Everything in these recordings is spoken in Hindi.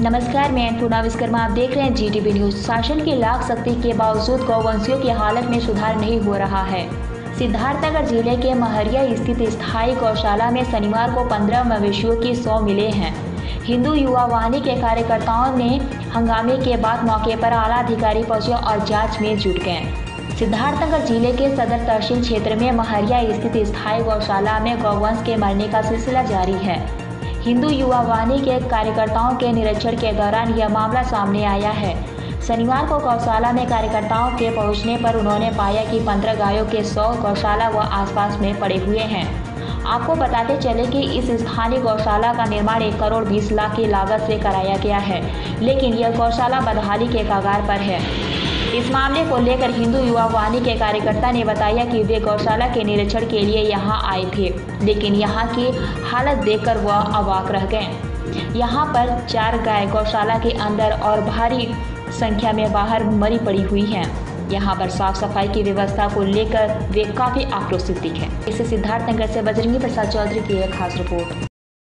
नमस्कार, मैं अन्नपूर्णा विश्वकर्मा। आप देख रहे हैं GTV न्यूज। शासन की लाख शक्ति के बावजूद गौवंशियों की हालत में सुधार नहीं हो रहा है। सिद्धार्थनगर जिले के महरिया स्थित स्थायी गौशाला में शनिवार को 15 मवेशियों की 100 मिले हैं। हिंदू युवा वाहिनी के कार्यकर्ताओं ने हंगामे के बाद मौके पर आला अधिकारी पहुंचे और जांच में जुट गए। सिद्धार्थनगर जिले के सदर तहसील क्षेत्र में महरिया स्थित स्थायी गौशाला में गौवंश के मरने का सिलसिला जारी है। हिंदू युवा वाहिनी के कार्यकर्ताओं के निरीक्षण के दौरान यह मामला सामने आया है। शनिवार को गौशाला में कार्यकर्ताओं के पहुंचने पर उन्होंने पाया कि 15 गायों के 100 गौशाला व आसपास में पड़े हुए हैं। आपको बताते चले कि इस स्थानीय गौशाला का निर्माण 1 करोड़ 20 लाख की लागत से कराया गया है, लेकिन यह गौशाला बदहाली के कगार पर है। इस मामले को लेकर हिंदू युवा वाहिनी के कार्यकर्ता ने बताया कि वे गौशाला के निरीक्षण के लिए यहां आए थे, लेकिन यहां की हालत देखकर वह अवाक रह गए। यहां पर 4 गाय गौशाला के अंदर और भारी संख्या में बाहर मरी पड़ी हुई हैं। यहां पर साफ सफाई की व्यवस्था को लेकर वे काफी आक्रोशित दिखे। इसे सिद्धार्थनगर से बजरंगी प्रसाद चौधरी की एक खास रिपोर्ट।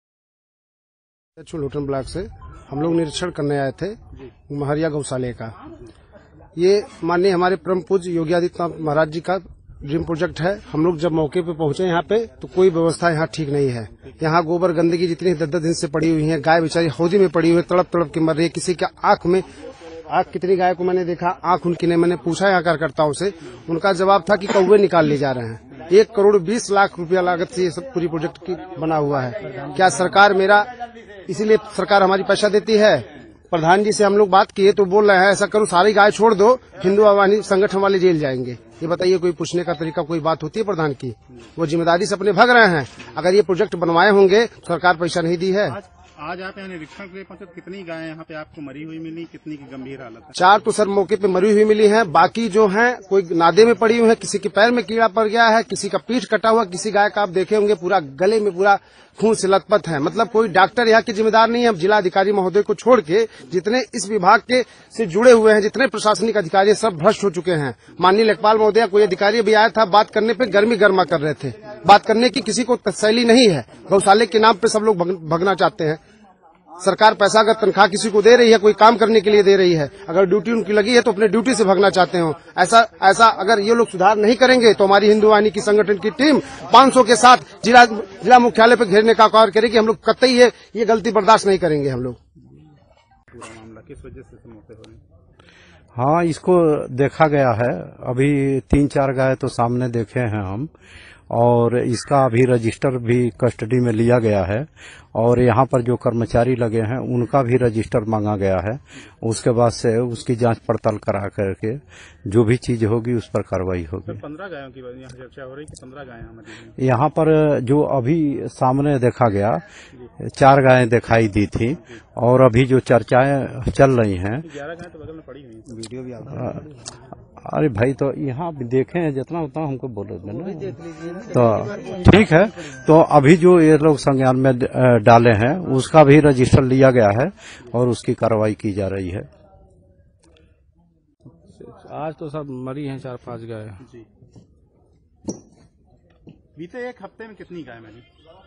लोटन ब्लॉक से हम लोग निरीक्षण करने आए थे महरिया गौशाले का। ये माननीय हमारे परम पूज्य योगी आदित्यनाथ महाराज जी का ड्रीम प्रोजेक्ट है। हम लोग जब मौके पे पहुंचे यहाँ पे तो कोई व्यवस्था यहाँ ठीक नहीं है। यहाँ गोबर गंदगी जितनी 10 दिन से पड़ी हुई है, गाय बेचारी हौदी में पड़ी हुई है, तड़प तड़प के मर रही है। किसी के आंख कितनी गाय को मैंने देखा, आंख उनकी नहीं। मैंने पूछा यहाँ कार्यकर्ताओं से, उनका जवाब था कि कौवे निकाल ले जा रहे हैं। 1 करोड़ 20 लाख रुपया लागत से ये सब पूरी प्रोजेक्ट की बना हुआ है। क्या सरकार इसीलिए सरकार हमारी पैसा देती है? प्रधान जी से हम लोग बात किए तो बोल रहे हैं ऐसा करो, सारी गाय छोड़ दो, हिंदू वाहिनी संगठन वाले जेल जाएंगे। ये बताइए, कोई पूछने का तरीका, कोई बात होती है प्रधान की? वो जिम्मेदारी से अपने भाग रहे हैं। अगर ये प्रोजेक्ट बनवाए होंगे, सरकार पैसा नहीं दी है। आज आप यहाँ निरीक्षण के लिए पहुंचे, कितनी गायें यहाँ पे आपको मरी हुई मिली, कितनी की गंभीर हालत है? 4 तो सर मौके पे मरी हुई मिली हैं। बाकी जो हैं कोई नादे में पड़ी हुई है, किसी के पैर में कीड़ा पड़ गया है, किसी का पीठ कटा हुआ, किसी गाय का आप देखे होंगे पूरा गले में पूरा खून से लथपथ है। मतलब कोई डॉक्टर यहाँ के जिम्मेदार नहीं है। अब जिला अधिकारी महोदय को छोड़ के जितने इस विभाग के से जुड़े हुए हैं, जितने प्रशासनिक अधिकारी, सब भ्रष्ट हो चुके हैं। माननीय लेखपाल महोदय, कोई अधिकारी भी आया था, बात करने पे गर्मी गर्मा कर रहे थे। बात करने की किसी को तसल्ली नहीं है। गौशाले के नाम पे सब लोग भगना चाहते हैं। सरकार पैसा अगर तनख्वाह किसी को दे रही है, कोई काम करने के लिए दे रही है, अगर ड्यूटी उनकी लगी है तो अपने ड्यूटी से भागना चाहते हो। ऐसा अगर ये लोग सुधार नहीं करेंगे तो हमारी हिंदू वाहिनी की संगठन की टीम 500 के साथ जिला मुख्यालय पर घेरने का कार्य करेगी। हम लोग कतई ये गलती बर्दाश्त नहीं करेंगे। हम लोग पूरा मामला किस वजह से समझते हो? हाँ, इसको देखा गया है। अभी 3-4 गाय तो सामने देखे हैं हम, और इसका अभी रजिस्टर भी कस्टडी में लिया गया है, और यहाँ पर जो कर्मचारी लगे हैं उनका भी रजिस्टर मांगा गया है। उसके बाद से उसकी जांच पड़ताल करा करके जो भी चीज होगी उस पर कार्रवाई होगी। 15 गायों की यहाँ चर्चा हो रही कि 15 गायें यहाँ पर जो अभी सामने देखा गया 4 गायें दिखाई दी थी, और अभी जो चर्चाएं चल रही हैं 11 गायें तो बगल में पड़ी हुई हैं। वीडियो भी अरे भाई, तो यहाँ भी देखे हैं जितना उतना हमको बोलो तो ठीक है। तो अभी जो ये लोग संज्ञान में डाले हैं उसका भी रजिस्टर लिया गया है और उसकी कार्रवाई की जा रही है। आज तो सब मरी हैं 4-5 गाय। बीते 1 हफ्ते में कितनी गाय मरी?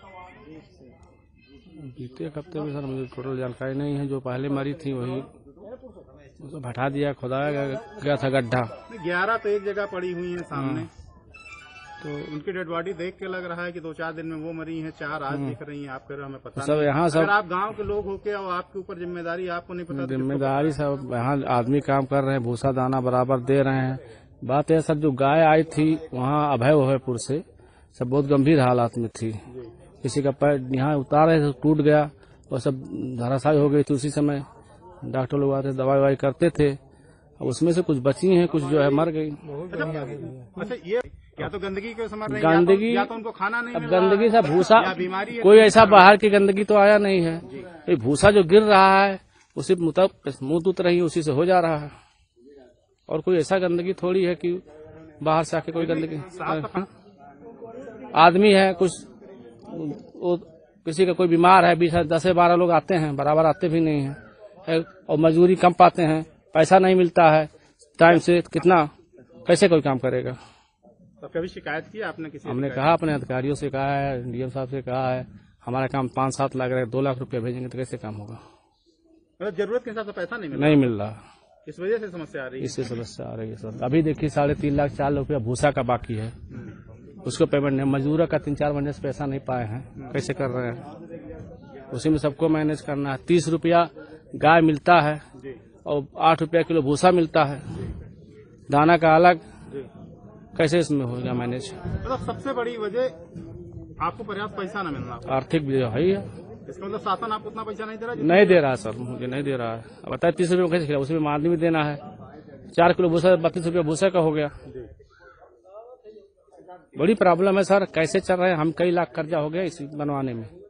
बीते 1 हफ्ते में सर मुझे टोटल जानकारी नहीं है। जो पहले मरी थी वही हटा दिया, खुदाया गया था गड्ढा। 11 तो एक जगह पड़ी हुई है सामने, तो उनकी डेड बॉडी देख के लग रहा है कि 2-4 दिन में वो मरी हैं। 4 आज दिख रही हैं। आप कह रहे हो हमें पता सब नहीं। यहाँ सब अगर आप गांव के लोग होके और आपके ऊपर जिम्मेदारी, आपको नहीं पता? जिम्मेदारी सब यहाँ आदमी काम कर रहे हैं, भूसा दाना बराबर दे रहे हैं। बात है सर, जो गाय आई थी वहाँ अभयपुर से, सब बहुत गंभीर हालात में थी। किसी का पैर यहाँ उतार रहे थे, टूट गया और सब धराशायी हो गई थी। उसी समय डॉक्टर लोग आते, दवाई करते थे। उसमें से कुछ बची हैं, कुछ जो है मर गई। अच्छा, ये या तो गंदगी के समझ रहे हैं, गंदगी या तो उनको खाना नहीं मिल गंदगी से भूसा, बीमारी, कोई ऐसा बाहर की गंदगी तो आया नहीं है। ये भूसा जो गिर रहा है उसी मुंह दूत रही, उसी से हो जा रहा है। और कोई ऐसा गंदगी थोड़ी है कि बाहर से आके कोई गंदगी। आदमी है कुछ, किसी का कोई बीमार है, 10-12 लोग आते हैं, बराबर आते भी नहीं है, और मजदूरी कम पाते हैं, पैसा नहीं मिलता है टाइम से। कितना कैसे कोई काम करेगा? तो कभी शिकायत की आपने? किसी हमने कहा, अपने अधिकारियों से कहा है, डीएम साहब से कहा है। हमारा काम 5-7 लाख 2 लाख रुपया भेजेंगे तो कैसे काम होगा? मतलब जरूरत के हिसाब से पैसा नहीं नहीं मिल रहा, इस वजह से समस्या आ रही है। इससे समस्या आ रही है सर। अभी देखिए 3.5 लाख 4 लाख रुपया भूसा का बाकी है, उसको पेमेंट नहीं, मजदूरों का 3-4 महीने से पैसा नहीं पाए हैं, कैसे कर रहे हैं, उसी में सबको मैनेज करना है। 30 रुपया गाय मिलता है और 8 रुपया किलो भूसा मिलता है, दाना का अलग, कैसे इसमें होगा मैनेज। मतलब सबसे बड़ी वजह आपको पर्याप्त पैसा न मिलना, आर्थिक वजह है ही है। इसका मतलब शासन आपको उतना पैसा नहीं दे रहा? नहीं दे रहा है सर, मुझे नहीं दे रहा है। अब बताए 30 रुपये कैसे खिला, उसमें आदमी भी देना है। 4 किलो भूसा 32 रुपया भूसा का हो गया। बड़ी प्रॉब्लम है सर, कैसे चल रहे हैं हम, कई लाख कर्जा हो गया इसी बनवाने में।